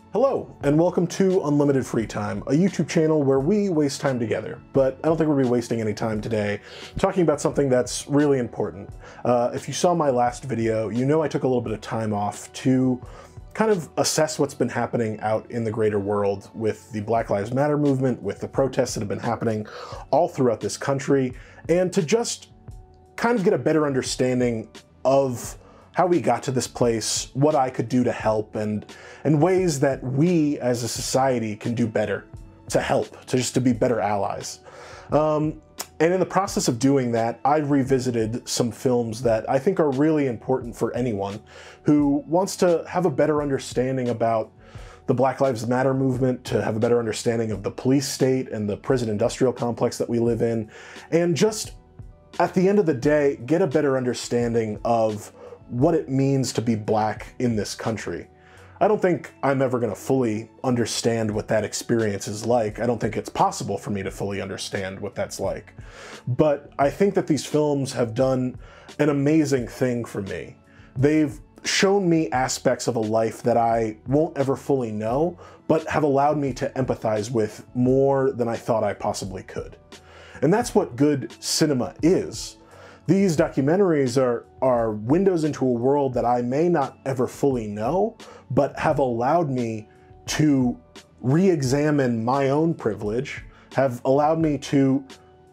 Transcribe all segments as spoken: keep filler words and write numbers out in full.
Hello, and welcome to Unlimited Free Time, a YouTube channel where we waste time together. But I don't think we'll be wasting any time today talking about something that's really important. Uh, if you saw my last video, you know I took a little bit of time off to kind of assess what's been happening out in the greater world with the Black Lives Matter movement, with the protests that have been happening all throughout this country, and to just kind of get a better understanding of how we got to this place, what I could do to help, and, and ways that we as a society can do better to help, to just to be better allies. Um, and in the process of doing that, I revisited some films that I think are really important for anyone who wants to have a better understanding about the Black Lives Matter movement, to have a better understanding of the police state and the prison industrial complex that we live in, and just at the end of the day, get a better understanding of what it means to be black in this country. I don't think I'm ever going to fully understand what that experience is like. I don't think it's possible for me to fully understand what that's like. But I think that these films have done an amazing thing for me. They've shown me aspects of a life that I won't ever fully know, but have allowed me to empathize with more than I thought I possibly could. And that's what good cinema is. These documentaries are, are windows into a world that I may not ever fully know, but have allowed me to re-examine my own privilege, have allowed me to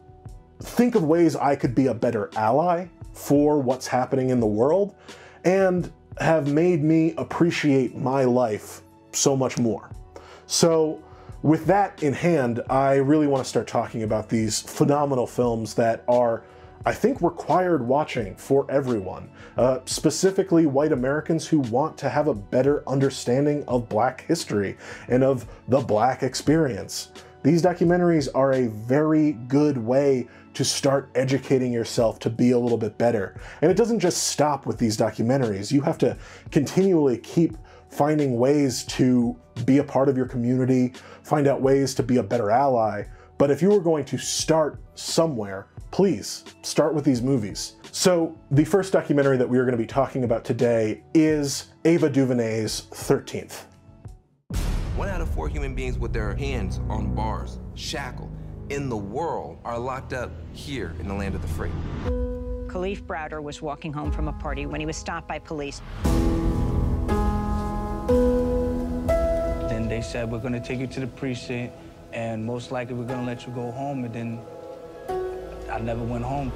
think of ways I could be a better ally for what's happening in the world, and have made me appreciate my life so much more. So with that in hand, I really want to start talking about these phenomenal films that are, I think, required watching for everyone, uh, specifically white Americans who want to have a better understanding of Black history and of the Black experience. These documentaries are a very good way to start educating yourself to be a little bit better. And it doesn't just stop with these documentaries. You have to continually keep finding ways to be a part of your community, find out ways to be a better ally. But if you were going to start somewhere, please start with these movies. So the first documentary that we are going to be talking about today is Ava DuVernay's thirteenth. One out of four human beings with their hands on bars, shackled, in the world are locked up here in the land of the free. Kalief Browder was walking home from a party when he was stopped by police. Then they said, we're going to take you to the precinct, and most likely we're going to let you go home, and then I never went home.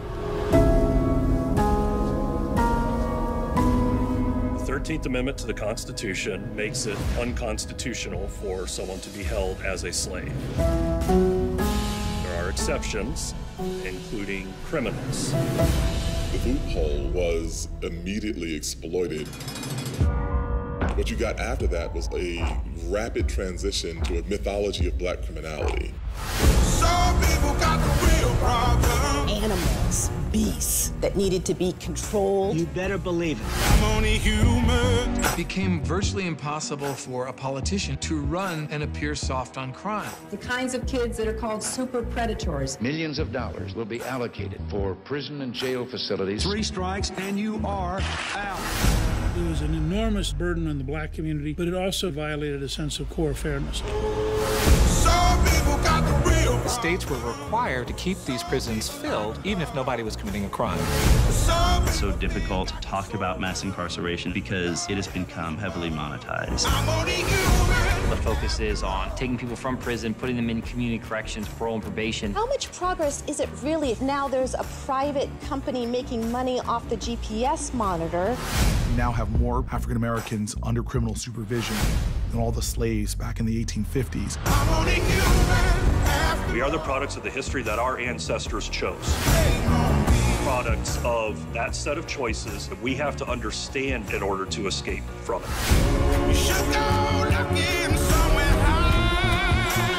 The thirteenth Amendment to the Constitution makes it unconstitutional for someone to be held as a slave. There are exceptions, including criminals. The loophole was immediately exploited. What you got after that was a rapid transition to a mythology of Black criminality. Some people got the real problem. Animals, beasts that needed to be controlled. You better believe it. I'm only human. It became virtually impossible for a politician to run and appear soft on crime. The kinds of kids that are called super predators. Millions of dollars will be allocated for prison and jail facilities. Three strikes and you are out. It was an enormous burden on the Black community, but it also violated a sense of core fairness. Some people got the real problem. States were required to keep these prisons filled, even if nobody was committing a crime. It's so difficult to talk about mass incarceration because it has become heavily monetized. I'm only human. The focus is on taking people from prison, putting them in community corrections, parole and probation. How much progress is it really if now there's a private company making money off the G P S monitor? We now have more African Americans under criminal supervision than all the slaves back in the eighteen fifties. I'm only human. We are the products of the history that our ancestors chose. Products of that set of choices that we have to understand in order to escape from it. You should go looking somewhere high.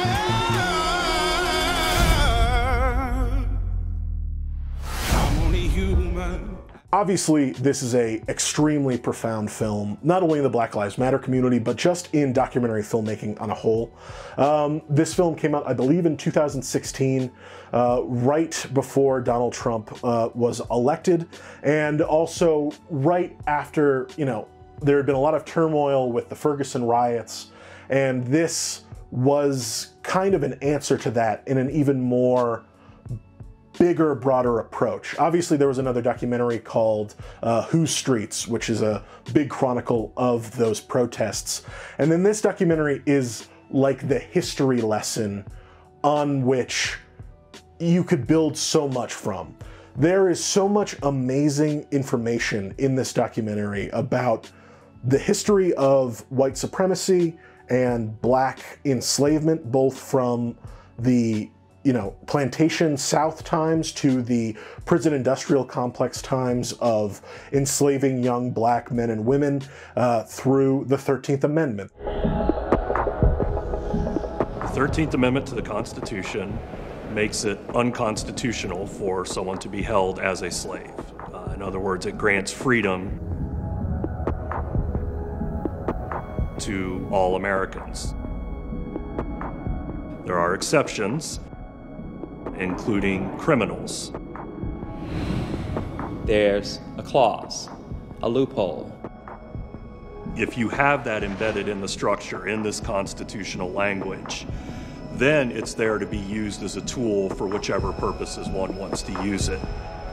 I'm only human. Obviously, this is a extremely profound film, not only in the Black Lives Matter community, but just in documentary filmmaking on a whole. Um, this film came out, I believe, in two thousand sixteen, uh, right before Donald Trump uh, was elected, and also right after, you know, there had been a lot of turmoil with the Ferguson riots, And this was kind of an answer to that in an even more bigger, broader approach. Obviously, there was another documentary called uh, Whose Streets, which is a big chronicle of those protests. And then this documentary is like the history lesson on which you could build so much from. There is so much amazing information in this documentary about the history of white supremacy and black enslavement, both from the you know, plantation South times to the prison industrial complex times of enslaving young black men and women uh, through the thirteenth Amendment. The thirteenth Amendment to the Constitution makes it unconstitutional for someone to be held as a slave. Uh, in other words, it grants freedom to all Americans. There are exceptions, including criminals. There's a clause, a loophole. If you have that embedded in the structure, in this constitutional language, then it's there to be used as a tool for whichever purposes one wants to use it.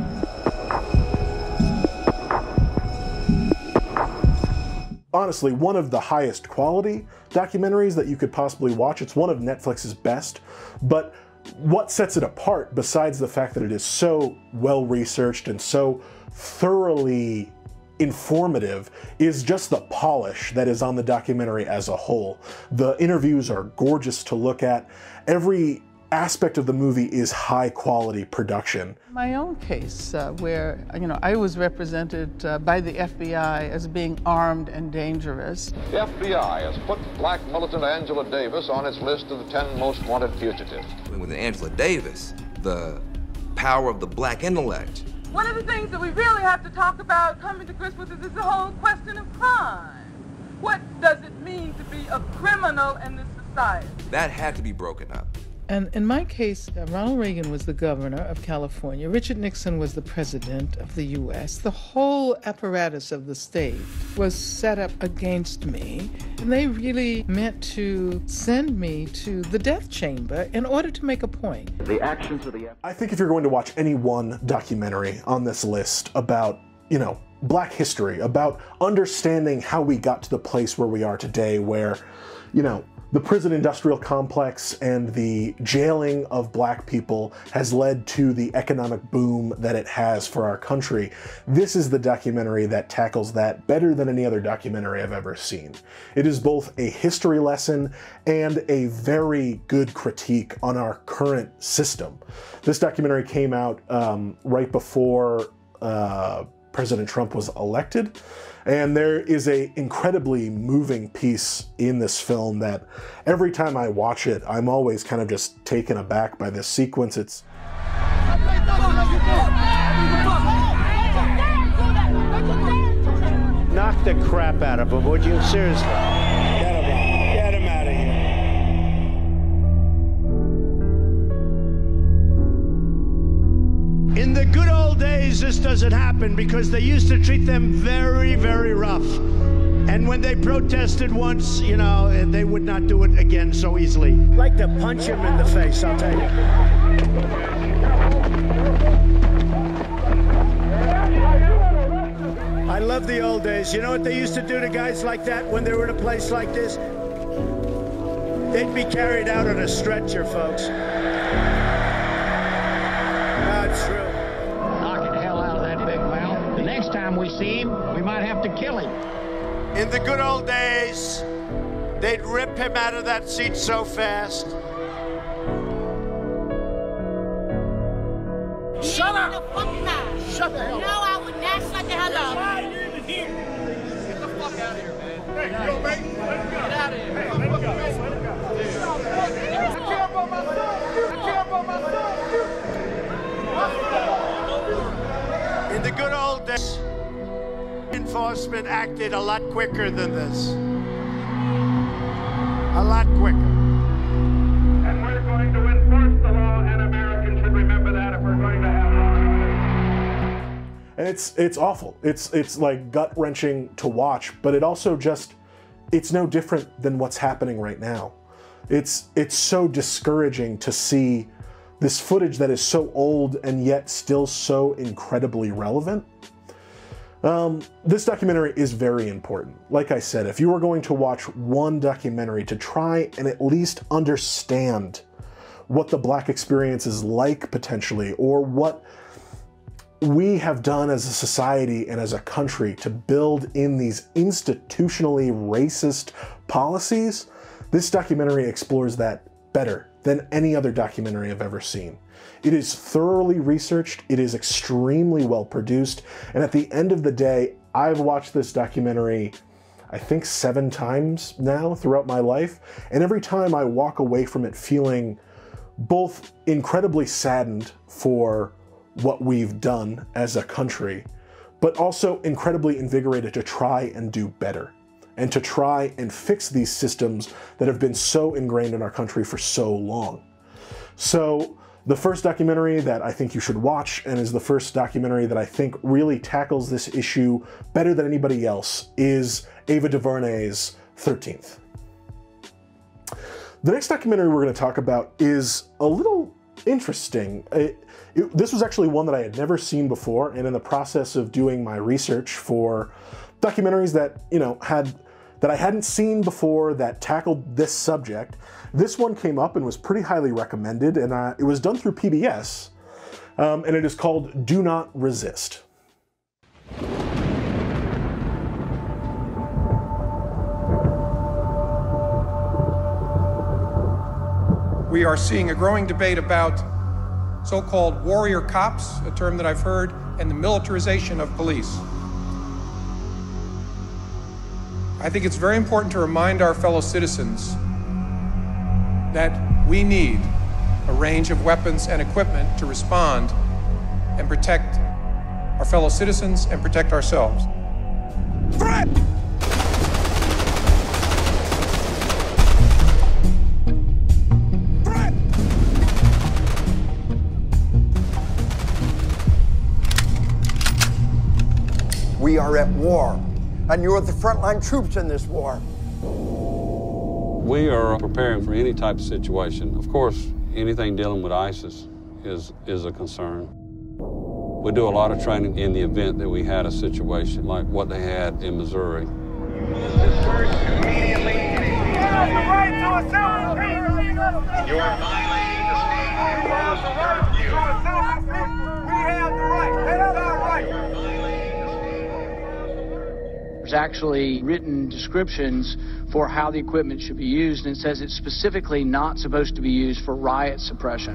Honestly, one of the highest quality documentaries that you could possibly watch. It's one of Netflix's best, but what sets it apart, besides the fact that it is so well researched and so thoroughly informative, is just the polish that is on the documentary as a whole. The interviews are gorgeous to look at. Every aspect of the movie is high quality production. My own case, uh, where you know I was represented uh, by the F B I as being armed and dangerous. The F B I has put black militant Angela Davis on its list of the ten most wanted fugitives. With Angela Davis, the power of the black intellect. One of the things that we really have to talk about coming to grips with is the whole question of crime. What does it mean to be a criminal in this society? That had to be broken up. And in my case, uh, Ronald Reagan was the governor of California. Richard Nixon was the president of the U S. The whole apparatus of the state was set up against me. And they really meant to send me to the death chamber in order to make a point. The actions of the... I think if you're going to watch any one documentary on this list about, you know, black history, about understanding how we got to the place where we are today, where, you know, the prison industrial complex and the jailing of black people has led to the economic boom that it has for our country. This is the documentary that tackles that better than any other documentary I've ever seen. It is both a history lesson and a very good critique on our current system. This documentary came out um, right before uh, President Trump was elected. And there is a incredibly moving piece in this film that every time I watch it, I'm always kind of just taken aback by this sequence. It's knock the crap out of him, would you? Seriously. Get him out. Get him out of here. In the good old days, this doesn't happen because they used to treat them very, very rough. And when they protested once, you know, they would not do it again so easily. I'd like to punch him in the face, I'll tell you. I love the old days. You know what they used to do to guys like that when they were in a place like this? They'd be carried out on a stretcher, folks. That's true. Knocking the hell out of that big mouth. The next time we see him, we might have to kill him. In the good old days, they'd rip him out of that seat so fast. Shut up! Shut the hell up! No, I would not shut the hell up. Why are you even here? Get the fuck out of here, man. Hey, hey, yo, mate. Let him go. Get out of here. Hey, let him go. Let him go. I care about my son. I care about my son. In the good old days, enforcement acted a lot quicker than this. A lot quicker. And we're going to enforce the law, and Americans should remember that if we're going to have law. And it's it's awful. It's it's like gut-wrenching to watch, but it also just it's no different than what's happening right now. It's, it's so discouraging to see this footage that is so old and yet still so incredibly relevant. Um, this documentary is very important. Like I said, if you were going to watch one documentary to try and at least understand what the Black experience is like potentially, or what we have done as a society and as a country to build in these institutionally racist policies, this documentary explores that better than any other documentary I've ever seen. It is thoroughly researched, it is extremely well produced, and at the end of the day, I've watched this documentary, I think seven times now throughout my life, and every time I walk away from it feeling both incredibly saddened for what we've done as a country, but also incredibly invigorated to try and do better, and to try and fix these systems that have been so ingrained in our country for so long. So, the first documentary that I think you should watch, and is the first documentary that I think really tackles this issue better than anybody else, is Ava DuVernay's thirteenth. The next documentary we're going to talk about is a little interesting. It, it, this was actually one that I had never seen before, and in the process of doing my research for documentaries that, you know, had that I hadn't seen before that tackled this subject, this one came up and was pretty highly recommended, and uh, it was done through P B S, um, and it is called Do Not Resist. We are seeing a growing debate about so-called warrior cops, a term that I've heard, and the militarization of police. I think it's very important to remind our fellow citizens that we need a range of weapons and equipment to respond and protect our fellow citizens and protect ourselves. Threat! Threat! We are at war, and you're the frontline troops in this war. We are preparing for any type of situation. Of course, anything dealing with ISIS is, is a concern. We do a lot of training in the event that we had a situation like what they had in Missouri. Immediately, you have the right to assemble peace. You are violating the state laws of curfew. To assemble peace, we have the right. That is our right. There's actually written descriptions for how the equipment should be used, and it says it's specifically not supposed to be used for riot suppression.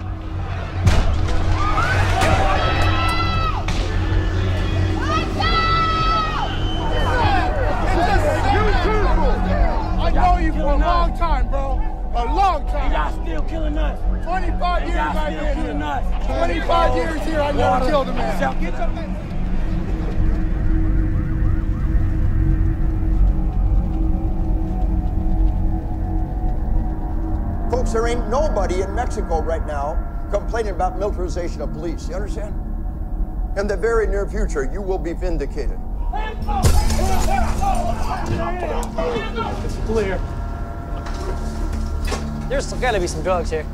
I know you for a long time, bro. A long time. Y'all still killing us. twenty-five years I've been here. twenty-five years here, I never killed a man. Get your man. Folks, there ain't nobody in Mexico right now complaining about militarization of police. You understand? In the very near future, you will be vindicated. It's clear. There's got to be some drugs here.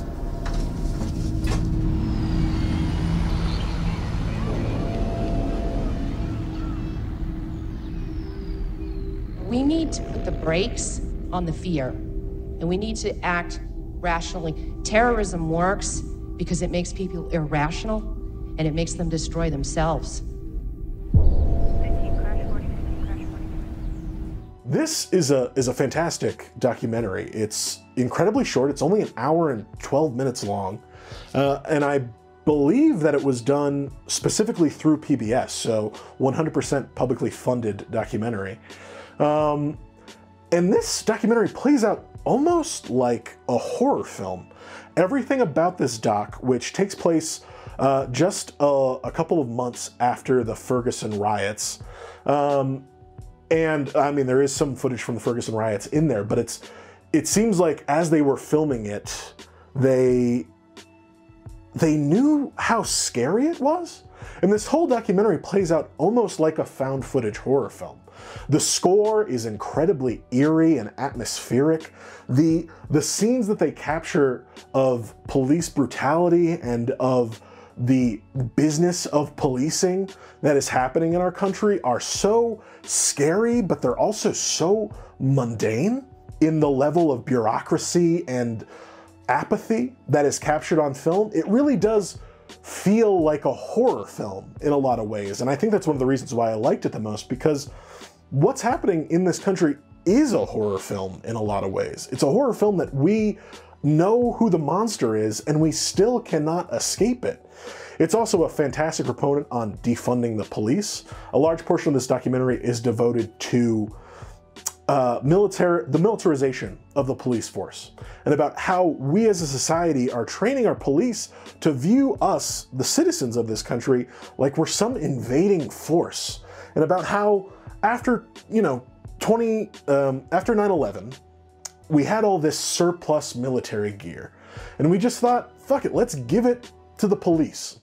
We need to put the brakes on the fear, and we need to act rationally. Terrorism works because it makes people irrational, and it makes them destroy themselves. This is a is a fantastic documentary. It's incredibly short. It's only an hour and twelve minutes long, uh, and I believe that it was done specifically through P B S, so one hundred percent publicly funded documentary. Um, and this documentary plays out almost like a horror film. Everything about this doc, which takes place uh, just a, a couple of months after the Ferguson riots, um, and I mean, there is some footage from the Ferguson riots in there, but it's it seems like as they were filming it, they they knew how scary it was. And this whole documentary plays out almost like a found footage horror film. The score is incredibly eerie and atmospheric. The, the scenes that they capture of police brutality and of the business of policing that is happening in our country are so scary, but they're also so mundane in the level of bureaucracy and apathy that is captured on film. It really does feel like a horror film in a lot of ways. And I think that's one of the reasons why I liked it the most, because what's happening in this country is a horror film in a lot of ways. It's a horror film that we know who the monster is and we still cannot escape it. It's also a fantastic proponent on defunding the police. A large portion of this documentary is devoted to uh, military, the militarization of the police force, and about how we as a society are training our police to view us, the citizens of this country, like we're some invading force, and about how after, you know, twenty, um, after nine eleven, we had all this surplus military gear, and we just thought, fuck it, let's give it to the police.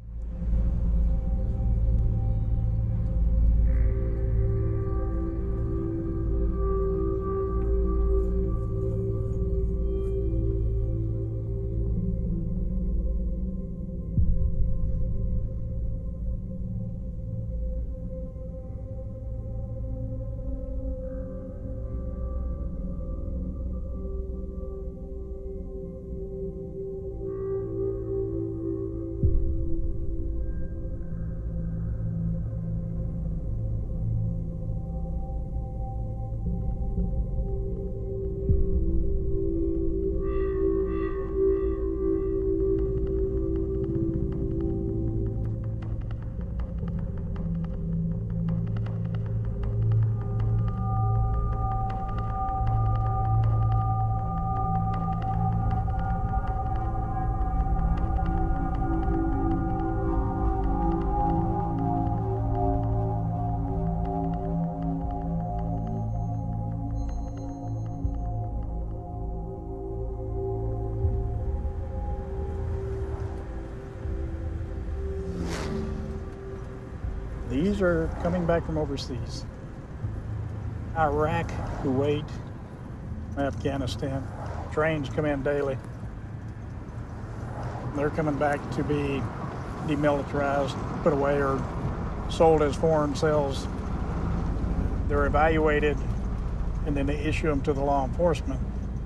These are coming back from overseas. Iraq, Kuwait, Afghanistan. Trains come in daily. They're coming back to be demilitarized, put away, or sold as foreign sales. They're evaluated, and then they issue them to the law enforcement.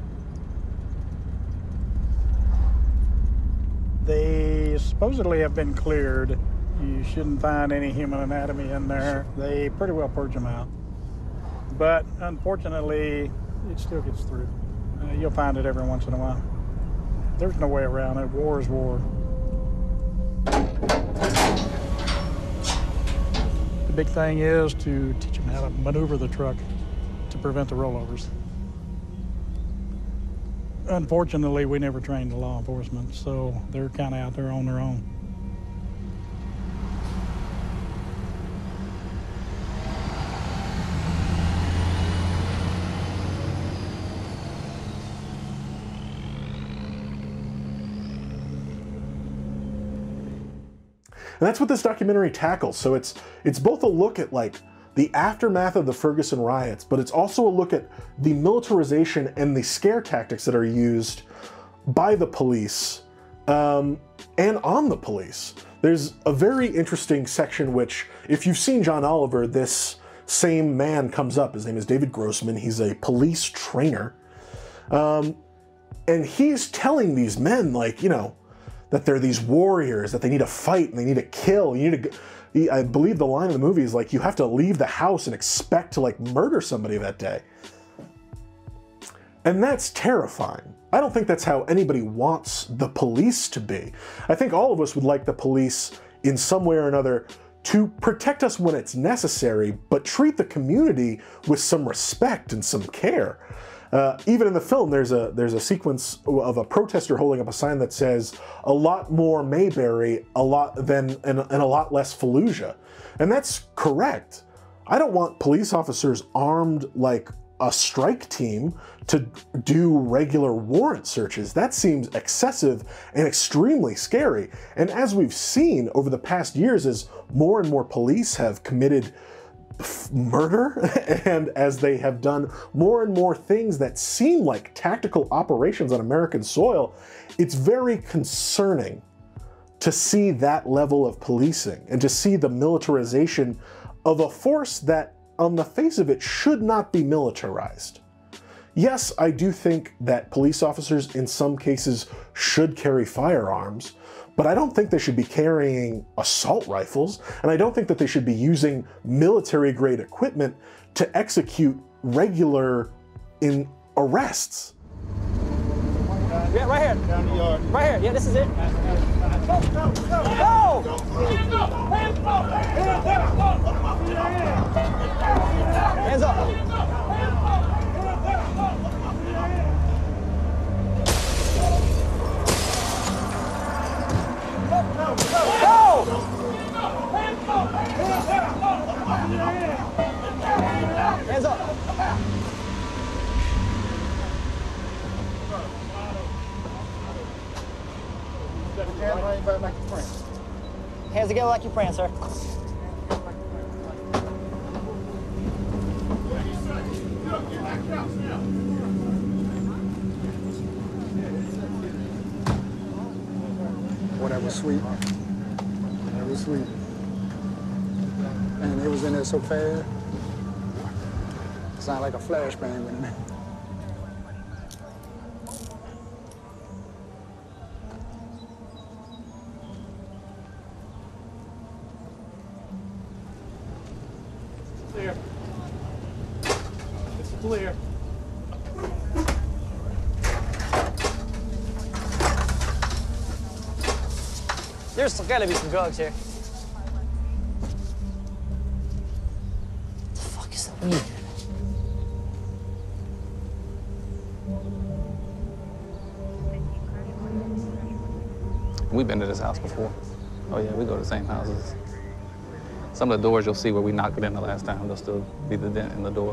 They supposedly have been cleared. You shouldn't find any human anatomy in there. They pretty well purge them out. But unfortunately, it still gets through. Uh, you'll find it every once in a while. There's no way around it. War is war. The big thing is to teach them how to maneuver the truck to prevent the rollovers. Unfortunately, we never trained the law enforcement, so they're kind of out there on their own. And that's what this documentary tackles. So it's it's both a look at like the aftermath of the Ferguson riots, but it's also a look at the militarization and the scare tactics that are used by the police um, and on the police. There's a very interesting section which, if you've seen John Oliver, this same man comes up. His name is David Grossman. He's a police trainer. Um, and he's telling these men, like, you know, that they're these warriors, that they need to fight and they need to kill. You need to, he, I believe the line in the movie is like, you have to leave the house and expect to like murder somebody that day. And that's terrifying. I don't think that's how anybody wants the police to be. I think all of us would like the police in some way or another to protect us when it's necessary, but treat the community with some respect and some care. Uh, even in the film, there's a there's a sequence of a protester holding up a sign that says a lot more Mayberry, a lot than and, and a lot less Fallujah, and that's correct. I don't want police officers armed like a strike team to do regular warrant searches. That seems excessive and extremely scary. And as we've seen over the past years, as more and more police have committed murder and as they have done more and more things that seem like tactical operations on American soil, it's very concerning to see that level of policing and to see the militarization of a force that on the face of it should not be militarized. Yes, I do think that police officers in some cases should carry firearms, but I don't think they should be carrying assault rifles, and I don't think that they should be using military-grade equipment to execute regular in arrests. Yeah, right here. Down the yard. Right here. Yeah, this is it. Go! Go! Go! Go! Hands up! Hands up! Hands up! Hands up! Hands together like you praying, sir. Boy, that was sweet. That was sweet. And it was in there so fast. It sounded like a flashbang went in there. Clear. It's clear. There's gotta be some drugs here. What the fuck is that weed? We've been to this house before. Oh yeah, we go to the same houses. Some of the doors you'll see where we knocked it in the last time, there'll still be the dent in the door.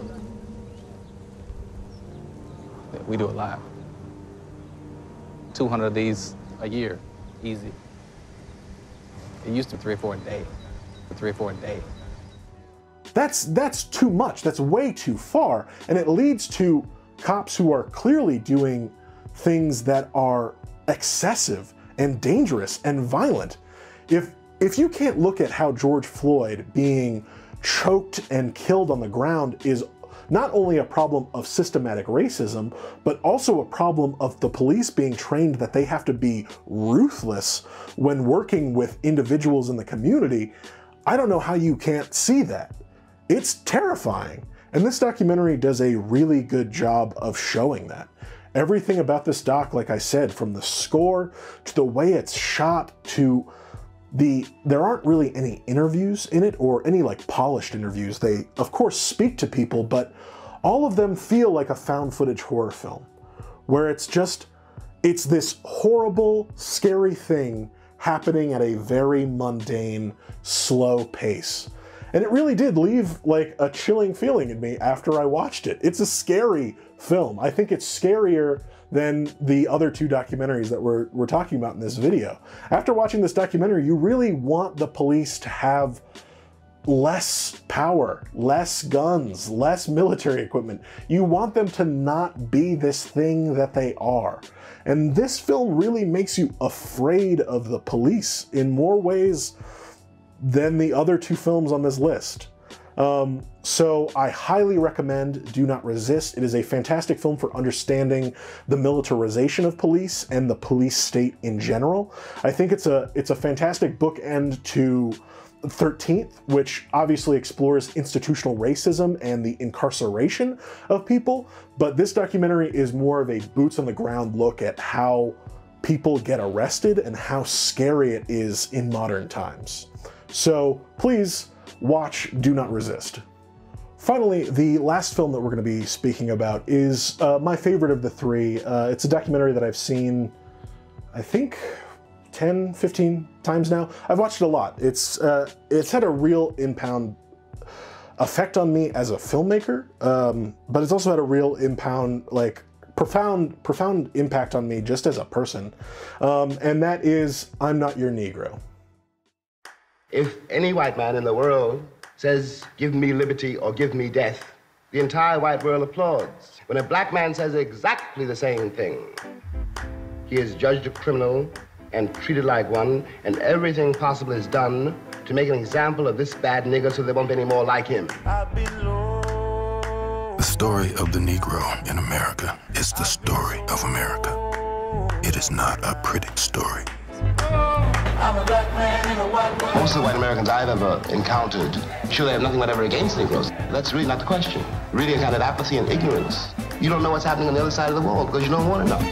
Yeah, we do it live. two hundred of these a year, easy. It used to be three or four a day, three or four a day. That's, that's too much, that's way too far, and it leads to cops who are clearly doing things that are excessive and dangerous and violent. If, if you can't look at how George Floyd being choked and killed on the ground is not only a problem of systematic racism, but also a problem of the police being trained that they have to be ruthless when working with individuals in the community, I don't know how you can't see that. It's terrifying. And this documentary does a really good job of showing that. Everything about this doc, like I said, from the score to the way it's shot to the, there aren't really any interviews in it or any like polished interviews. They of course speak to people, but all of them feel like a found footage horror film where it's just, it's this horrible, scary thing happening at a very mundane, slow pace. And it really did leave like a chilling feeling in me after I watched it. It's a scary film. I think it's scarier than the other two documentaries that we're, we're talking about in this video. After watching this documentary, you really want the police to have less power, less guns, less military equipment. You want them to not be this thing that they are. And this film really makes you afraid of the police in more ways than the other two films on this list. Um, so I highly recommend Do Not Resist. It is a fantastic film for understanding the militarization of police and the police state in general. I think it's a, it's a fantastic bookend to thirteenth, which obviously explores institutional racism and the incarceration of people, but this documentary is more of a boots on the ground look at how people get arrested and how scary it is in modern times. So please watch Do Not Resist. Finally, the last film that we're going to be speaking about is uh, my favorite of the three. Uh, it's a documentary that I've seen, I think, ten, fifteen times now. I've watched it a lot. It's, uh, it's had a real impound effect on me as a filmmaker, um, but it's also had a real impound, like profound, profound impact on me just as a person. Um, and that is, I'm Not Your Negro. If any white man in the world says, give me liberty or give me death, the entire white world applauds. When a black man says exactly the same thing, he is judged a criminal and treated like one, and everything possible is done to make an example of this bad nigger so there won't be any more like him. The story of the Negro in America is the story of America. It is not a pretty story. Most of the white Americans I've ever encountered, sure, they have nothing whatever against Negroes. That's really not the question. Really a kind of apathy and ignorance. You don't know what's happening on the other side of the wall because you don't want to know.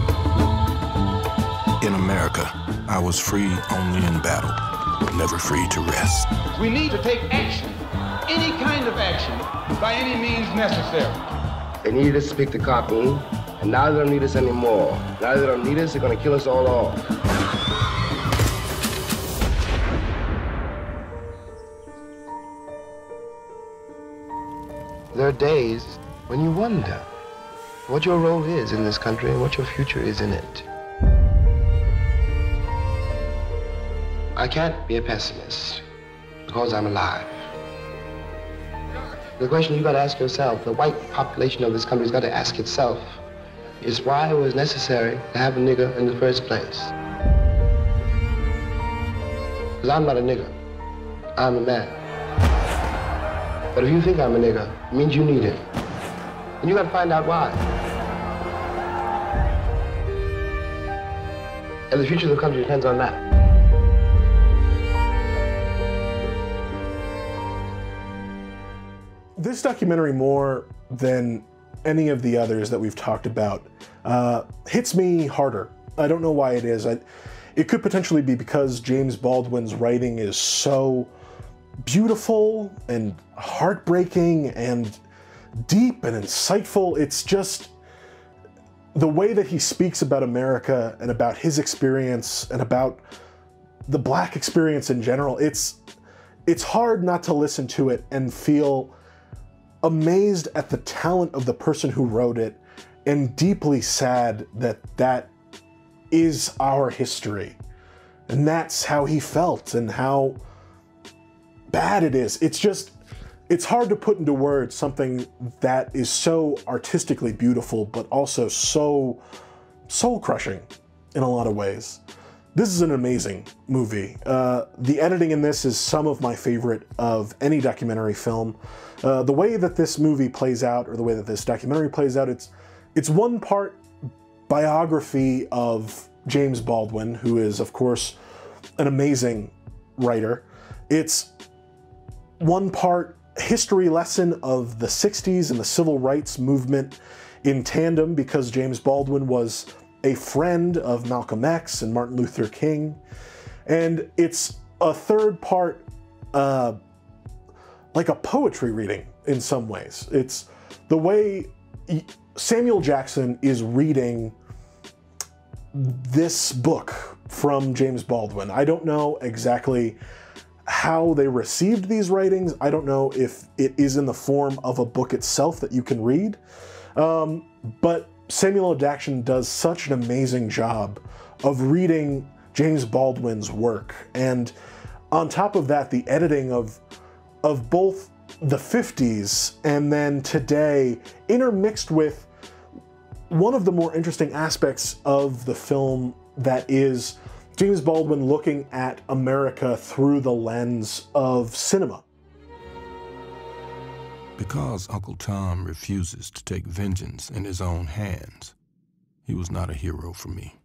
In America, I was free only in battle, never free to rest. We need to take action, any kind of action, by any means necessary. They needed us to pick the cotton, and now they don't need us anymore. Now they don't need us, they're going to kill us all off. There are days when you wonder what your role is in this country and what your future is in it. I can't be a pessimist because I'm alive. The question you've got to ask yourself, the white population of this country's got to ask itself, is why it was necessary to have a nigger in the first place. Because I'm not a nigger, I'm a man. But if you think I'm a nigger, it means you need it. And you got to find out why. And the future of the country depends on that. This documentary, more than any of the others that we've talked about, uh, hits me harder. I don't know why it is. I, it could potentially be because James Baldwin's writing is so beautiful and heartbreaking and deep and insightful. It's just the way that he speaks about America and about his experience and about the black experience in general. It's, it's hard not to listen to it and feel amazed at the talent of the person who wrote it and deeply sad that that is our history. And that's how he felt and how bad it is. It's just, it's hard to put into words something that is so artistically beautiful, but also so soul-crushing in a lot of ways. This is an amazing movie. Uh, the editing in this is some of my favorite of any documentary film. Uh, the way that this movie plays out, or the way that this documentary plays out, it's, it's one part biography of James Baldwin, who is, of course, an amazing writer. It's one part history lesson of the sixties and the civil rights movement in tandem, because James Baldwin was a friend of Malcolm X and Martin Luther King. And it's a third part, uh, like a poetry reading in some ways. It's the way Samuel Jackson is reading this book from James Baldwin. I don't know exactly how they received these writings. I don't know if it is in the form of a book itself that you can read, um, but Samuel L. Jackson does such an amazing job of reading James Baldwin's work. And on top of that, the editing of, of both the fifties and then today, intermixed with one of the more interesting aspects of the film, that is James Baldwin looking at America through the lens of cinema. Because Uncle Tom refuses to take vengeance in his own hands, he was not a hero for me.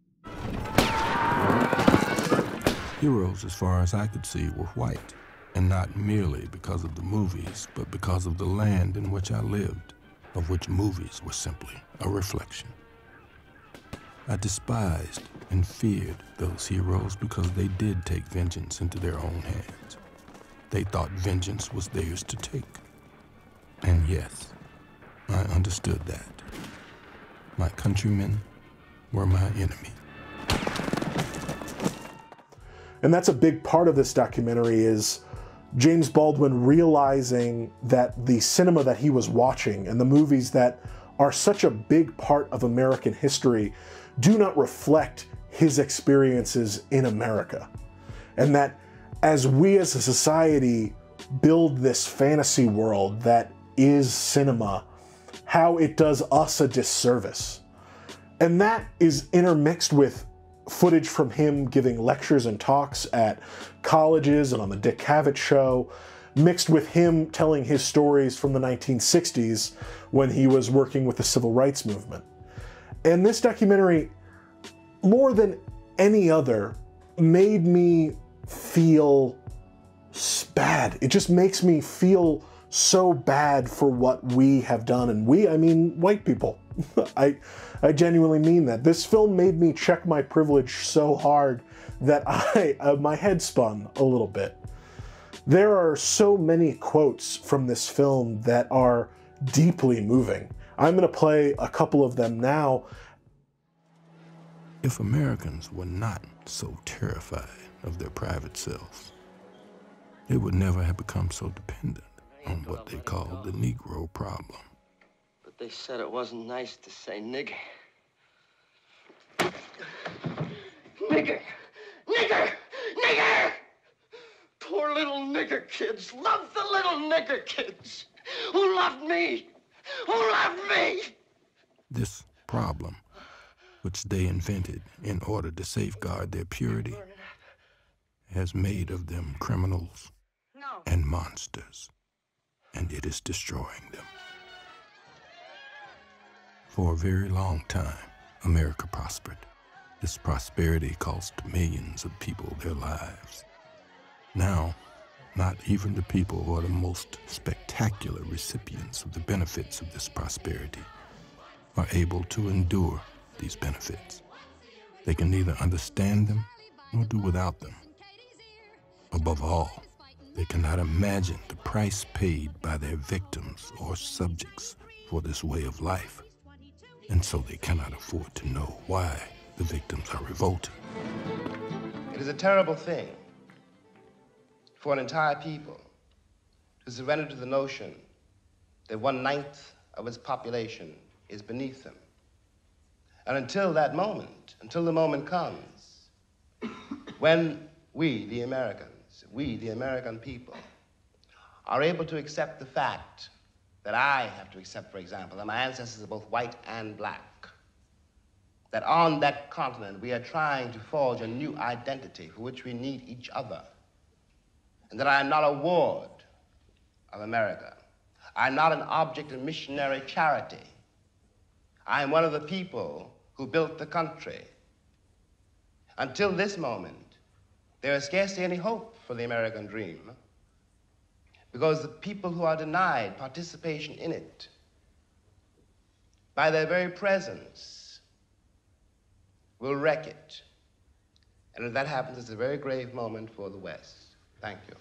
Heroes, as far as I could see, were white, and not merely because of the movies, but because of the land in which I lived, of which movies were simply a reflection. I despised and feared those heroes because they did take vengeance into their own hands. They thought vengeance was theirs to take. And yes, I understood that. My countrymen were my enemy. And that's a big part of this documentary, is James Baldwin realizing that the cinema that he was watching and the movies that are such a big part of American history do not reflect his experiences in America. And that as we as a society build this fantasy world that is cinema, how it does us a disservice. And that is intermixed with footage from him giving lectures and talks at colleges and on the Dick Cavett Show, mixed with him telling his stories from the nineteen sixties when he was working with the civil rights movement. And this documentary, more than any other, made me feel bad. It just makes me feel so bad for what we have done. And we, I mean white people. I, I genuinely mean that. This film made me check my privilege so hard that I, uh, my head spun a little bit. There are so many quotes from this film that are deeply moving. I'm going to play a couple of them now. If Americans were not so terrified of their private selves, they would never have become so dependent on what they called the Negro problem. But they said it wasn't nice to say nigger. Nigger! Nigger! Nigger! Poor little nigger kids. Love the little nigger kids who loved me. Who loved me. This problem, which they invented in order to safeguard their purity, has made of them criminals and monsters, and it is destroying them. For a very long time, America prospered. This prosperity cost millions of people their lives. Now, not even the people who are the most spectacular recipients of the benefits of this prosperity are able to endure these benefits. They can neither understand them nor do without them. Above all, they cannot imagine the price paid by their victims or subjects for this way of life, and so they cannot afford to know why the victims are revolting. It is a terrible thing for an entire people to surrender to the notion that one-ninth of its population is beneath them. And until that moment, until the moment comes when we, the Americans, we, the American people, are able to accept the fact that I have to accept, for example, that my ancestors are both white and black, that on that continent we are trying to forge a new identity for which we need each other, and that I am not a ward of America. I am not an object of missionary charity. I am one of the people who built the country. Until this moment, there is scarcely any hope for the American dream, because the people who are denied participation in it, by their very presence, will wreck it. And if that happens, it's a very grave moment for the West. Thank you.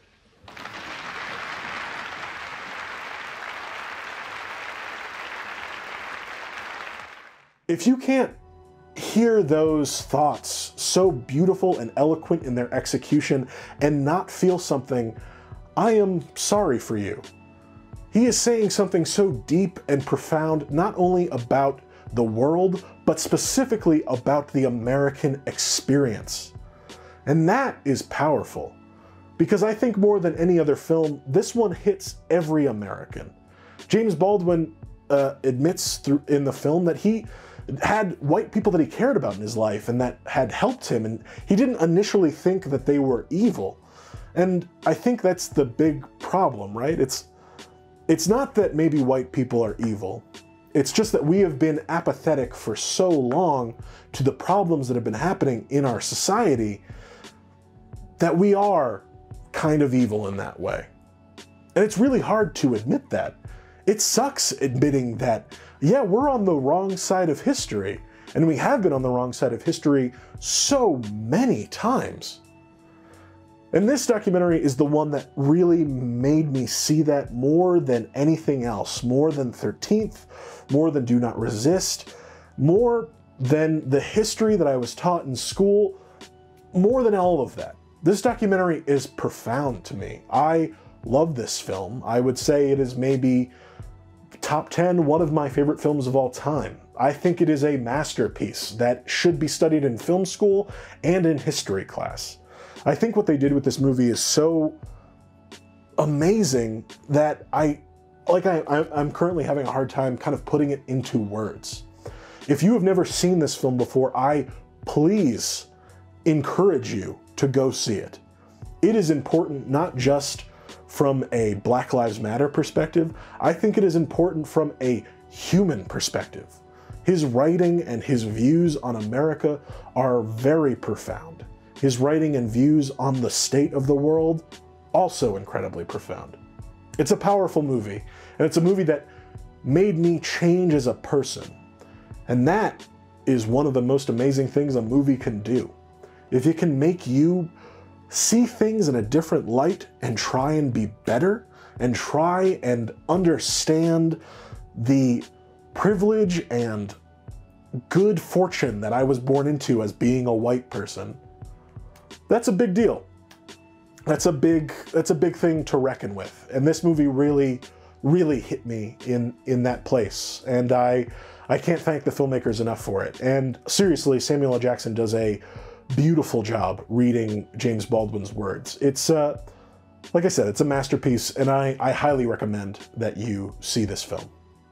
If you can't hear those thoughts so beautiful and eloquent in their execution and not feel something, I am sorry for you. He is saying something so deep and profound, not only about the world, but specifically about the American experience. And that is powerful, because I think more than any other film, this one hits every American. James Baldwin uh, admits through, in the film that he had white people that he cared about in his life and that had helped him, and he didn't initially think that they were evil. And I think that's the big problem, right? It's, it's not that maybe white people are evil. It's just that we have been apathetic for so long to the problems that have been happening in our society that we are kind of evil in that way. And it's really hard to admit that. It sucks admitting that, yeah, we're on the wrong side of history, and we have been on the wrong side of history so many times. And this documentary is the one that really made me see that more than anything else, more than thirteenth, more than Do Not Resist, more than the history that I was taught in school, more than all of that. This documentary is profound to me. I love this film. I would say it is maybe top ten, one of my favorite films of all time. I think it is a masterpiece that should be studied in film school and in history class. I think what they did with this movie is so amazing that I, like I, I'm currently having a hard time kind of putting it into words. If you have never seen this film before, I please encourage you to go see it. It is important not just from a Black Lives Matter perspective, I think it is important from a human perspective. His writing and his views on America are very profound. His writing and views on the state of the world, also incredibly profound. It's a powerful movie, and it's a movie that made me change as a person. And that is one of the most amazing things a movie can do. If it can make you see things in a different light and try and be better, and try and understand the privilege and good fortune that I was born into as being a white person, that's a big deal. That's a big, that's a big thing to reckon with. And this movie really, really hit me in, in that place. And I, I can't thank the filmmakers enough for it. And seriously, Samuel L. Jackson does a beautiful job reading James Baldwin's words. It's, uh, like I said, it's a masterpiece, and I, I highly recommend that you see this film.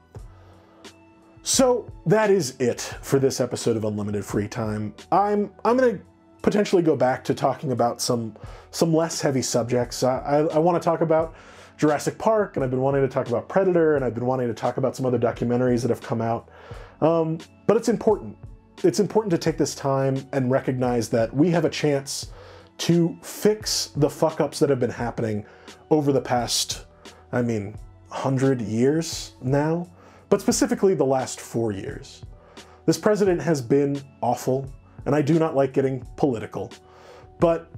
So that is it for this episode of Unlimited Free Time. I'm, I'm gonna potentially go back to talking about some, some less heavy subjects. I, I, I want to talk about Jurassic Park, and I've been wanting to talk about Predator, and I've been wanting to talk about some other documentaries that have come out. Um, but it's important. It's important to take this time and recognize that we have a chance to fix the fuck-ups that have been happening over the past, I mean, hundred years now, but specifically the last four years. This president has been awful, and I do not like getting political, but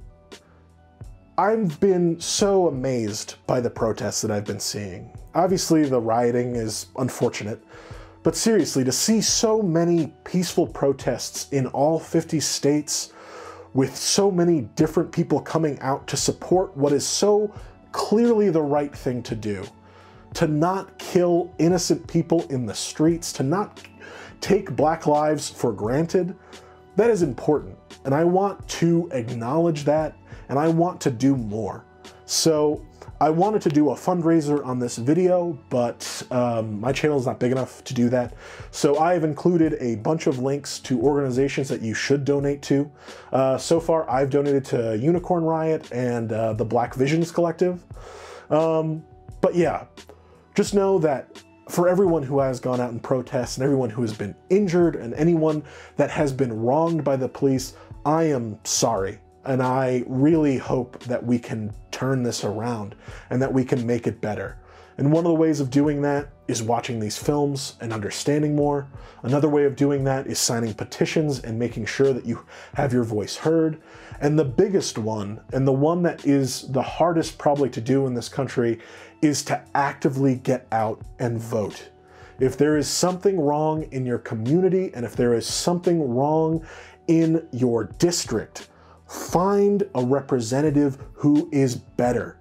I've been so amazed by the protests that I've been seeing. Obviously, the rioting is unfortunate, but seriously, to see so many peaceful protests in all fifty states with so many different people coming out to support what is so clearly the right thing to do, to not kill innocent people in the streets, to not take Black lives for granted, that is important. And I want to acknowledge that, and I want to do more. So I wanted to do a fundraiser on this video, but um, my channel is not big enough to do that. So I've included a bunch of links to organizations that you should donate to. Uh, so far, I've donated to Unicorn Riot and uh, the Black Visions Collective. Um, but yeah, just know that for everyone who has gone out in protest and everyone who has been injured and anyone that has been wronged by the police, I am sorry. And I really hope that we can turn this around and that we can make it better. And one of the ways of doing that is watching these films and understanding more. Another way of doing that is signing petitions and making sure that you have your voice heard. And the biggest one, and the one that is the hardest probably to do in this country, is to actively get out and vote. If there is something wrong in your community, and if there is something wrong in your district, find a representative who is better.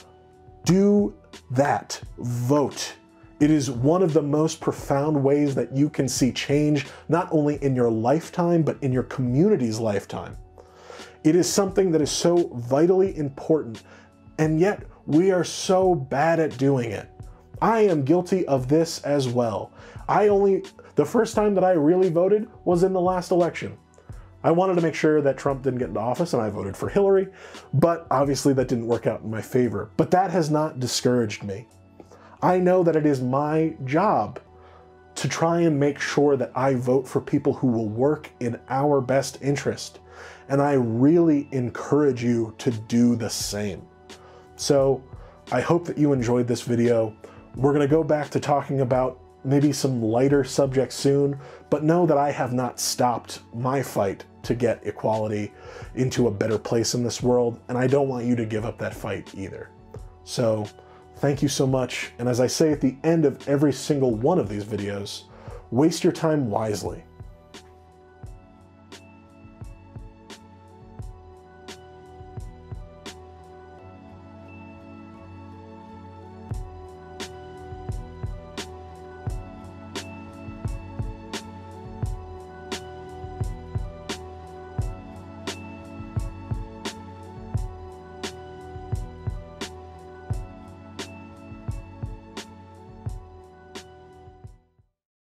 Do that. Vote. It is one of the most profound ways that you can see change, not only in your lifetime, but in your community's lifetime. It is something that is so vitally important, and yet we are so bad at doing it. I am guilty of this as well. I only, the first time that I really voted was in the last election. I wanted to make sure that Trump didn't get into office, and I voted for Hillary, but obviously that didn't work out in my favor. But that has not discouraged me. I know that it is my job to try and make sure that I vote for people who will work in our best interest, and I really encourage you to do the same. So I hope that you enjoyed this video. We're gonna go back to talking about maybe some lighter subjects soon, but know that I have not stopped my fight to get equality into a better place in this world, and I don't want you to give up that fight either. So thank you so much, and as I say at the end of every single one of these videos, waste your time wisely.